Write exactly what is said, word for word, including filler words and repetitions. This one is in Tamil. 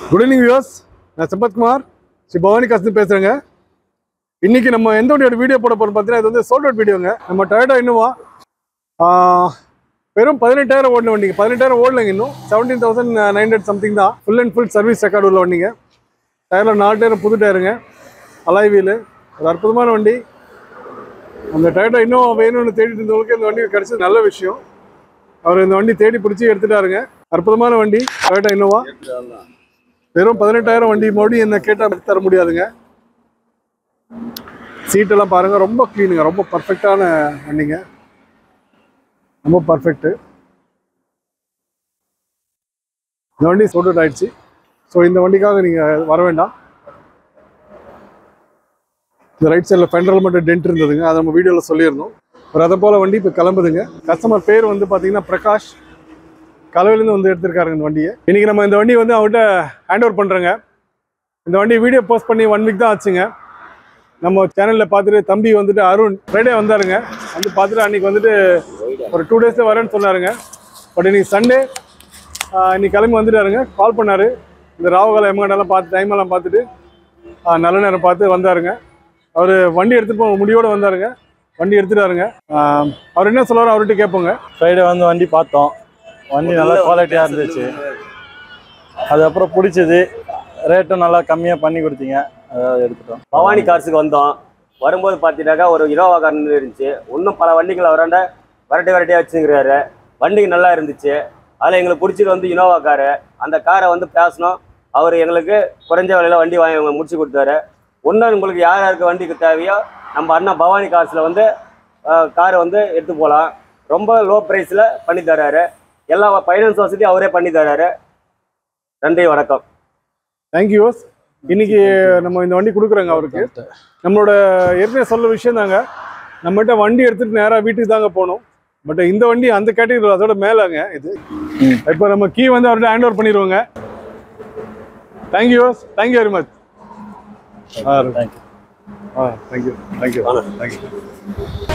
Good evening viewers. நான் சம்பத் குமார் ஸ்ரீ பவானி காசு பேசுறேங்க. இன்னைக்கு நம்ம எந்த ஒரு வீடியோ போட போறோம் பார்த்தீங்கன்னா இது வந்து சோல்ட் அவுட் வீடியோங்க. நம்ம டொயோட்டா இன்னோவா வெறும் பதினெட்டாயிரம் ஓடின வண்டிங்க. பதினெட்டாயிரம் ஓடலைங்க இன்னும். Seventeen thousand nine hundred something தான். Full and full service record உள்ள வண்டிங்க. டயரில் நாலு டயரும் புது டயருங்க. Alloy wheel. ஒரு அற்புதமான வண்டி. அந்த டொயோட்டா இன்னோவா வேணும்னு தேடிட்டு இருந்தவங்களுக்கு இந்த வண்டி கிடைச்சது நல்ல விஷயம். அவர் இந்த வண்டி தேடி பிடிச்சி எடுத்துட்டாருங்க. அற்புதமான வண்டி டொயோட்டா இன்னோவா. வெறும் பதினெட்டாயிரம் வண்டி மறுபடியும் என்ன கேட்டால் தர முடியாதுங்க. சீட்டெல்லாம் பாருங்கள், ரொம்ப க்ளீனுங்க, ரொம்ப பர்ஃபெக்டான வண்டிங்க, ரொம்ப பர்ஃபெக்ட்டு. இந்த வண்டி சோல்ட் அவுட் ஆயிடுச்சு. ஸோ இந்த வண்டிக்காக நீங்கள் வர வேண்டாம். இந்த ரைட் சைடில் ஃபெண்டரில் மட்டும் டென்ட் இருந்ததுங்க, அதை நம்ம வீடியோவில் சொல்லியிருந்தோம். ஒரு அதை போல் வண்டி இப்போ கிளம்புதுங்க. கஸ்டமர் பேர் வந்து பார்த்தீங்கன்னா பிரகாஷ், கலவையிலேருந்து வந்து எடுத்திருக்காருங்க இந்த வண்டியை. இன்றைக்கி நம்ம இந்த வண்டியை வந்து அவங்கள்ட்ட ஹேண்ட் ஓவர் பண்ணுறோங்க. இந்த வண்டி வீடியோ போஸ்ட் பண்ணி ஒன் வீக் தான் ஆச்சுங்க. நம்ம சேனலில் பார்த்துட்டு தம்பி வந்துட்டு அருண் ஃப்ரைடே வந்தாருங்க. வந்து பார்த்துட்டு அன்றைக்கி வந்துட்டு ஒரு டூ டேஸில் வரேன்னு சொன்னாருங்க. பட் இன்றைக்கி சண்டே இன்றைக்கி கிளம்பி வந்துட்டாருங்க. கால் பண்ணார். இந்த ராவுகால எமகண்டெல்லாம் பார்த்து டைமெல்லாம் பார்த்துட்டு நல்ல நேரம் பார்த்து வந்தாருங்க. அவர் வண்டி எடுத்துகிட்டு போக முடியோடு வந்தாருங்க. வண்டி எடுத்துட்டாருங்க. அவர் என்ன சொல்லுவார் அவர்கிட்ட கேட்போங்க. ஃப்ரைடே வந்து வண்டி பார்த்தோம். வண்டி நல்லா குவாலிட்டியாக இருந்துச்சு. அதுக்கப்புறம் பிடிச்சது, ரேட்டும் நல்லா கம்மியாக பண்ணி கொடுத்தீங்க, அதாவது எடுத்துட்டோம். பவானி கார்ஸுக்கு வந்தோம். வரும்போது பார்த்தீங்கன்னாக்கா ஒரு இனோவா கார் இருந்துச்சு. இன்னும் பல வண்டிகளை வராண்ட வெரைட்டி வெரைட்டியாக வச்சுங்கிறாரு. வண்டிக்கு நல்லா இருந்துச்சு. அதில் எங்களுக்கு பிடிச்சது வந்து இனோவா காரு. அந்த காரை வந்து பேசணும். அவர் எங்களுக்கு குறைஞ்ச விலையில் வண்டி வாங்கி முடிச்சு கொடுத்தாரு. இன்னும் உங்களுக்கு யார் யாருக்கு வண்டிக்கு தேவையோ நம்ம அண்ணா பவானி கார்ஸில் வந்து காரை வந்து எடுத்து போகலாம். ரொம்ப லோ ப்ரைஸில் பண்ணி தர்றாரு. எல்லா ஃபைனான்ஸ் வசதி அவரே பண்ணி தர்றாரு. நன்றி, வணக்கம். தேங்க்யூ. இன்னைக்கு நம்ம இந்த வண்டி கொடுக்குறோங்க அவருக்கு. நம்மளோட ஏற்கனவே சொல்ல விஷயம் தாங்க, நம்மகிட்ட வண்டி எடுத்துகிட்டு நேராக வீட்டுக்கு தாங்க போகணும். பட் இந்த வண்டி அந்த கேட்டகரி அதோட மேலேங்க இது. இப்போ நம்ம கீ வந்து அவர்கிட்ட ஹேண்ட் ஓவர் பண்ணிடுவோங்க. Thank you thank you very much. Ah thank you ah thank you thank you thank you